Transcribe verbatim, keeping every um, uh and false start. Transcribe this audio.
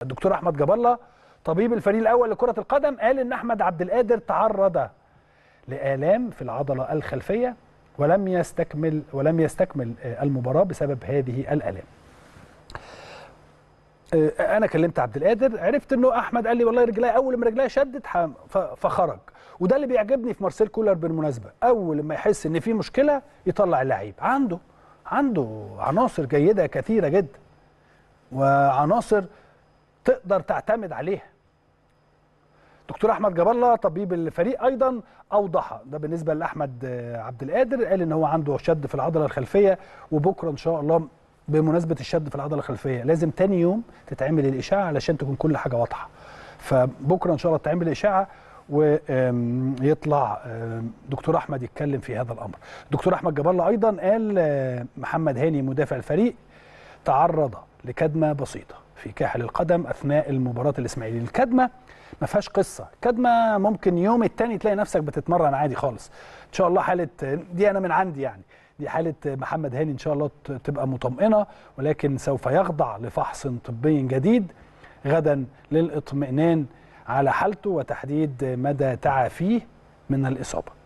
الدكتور احمد جاب الله طبيب الفريق الاول لكره القدم قال ان احمد عبد القادر تعرض لآلام في العضله الخلفيه ولم يستكمل ولم يستكمل المباراه بسبب هذه الآلام. انا كلمت عبد القادر، عرفت انه احمد قال لي والله رجلي اول ما رجلي شدت فخرج، وده اللي بيعجبني في مارسيل كولر بالمناسبه، اول ما يحس ان في مشكله يطلع اللعيب، عنده عنده عناصر جيده كثيره جدا وعناصر تقدر تعتمد عليها. دكتور احمد جاب الله طبيب الفريق ايضا اوضح ده بالنسبه لاحمد عبد القادر، قال ان هو عنده شد في العضله الخلفيه، وبكره ان شاء الله بمناسبه الشد في العضله الخلفيه لازم تاني يوم تتعمل الاشاعه علشان تكون كل حاجه واضحه. فبكره ان شاء الله تتعمل الاشاعه ويطلع دكتور احمد يتكلم في هذا الامر. دكتور احمد جاب الله ايضا قال محمد هاني مدافع الفريق تعرض لكدمه بسيطه في كاحل القدم اثناء المباراه الاسماعيلي. الكدمه ما فيهاش قصه، كدمه ممكن يوم التاني تلاقي نفسك بتتمرن عادي خالص ان شاء الله. حاله دي انا من عندي يعني، دي حاله محمد هاني ان شاء الله تبقى مطمئنه، ولكن سوف يخضع لفحص طبي جديد غدا للاطمئنان على حالته وتحديد مدى تعافيه من الاصابه.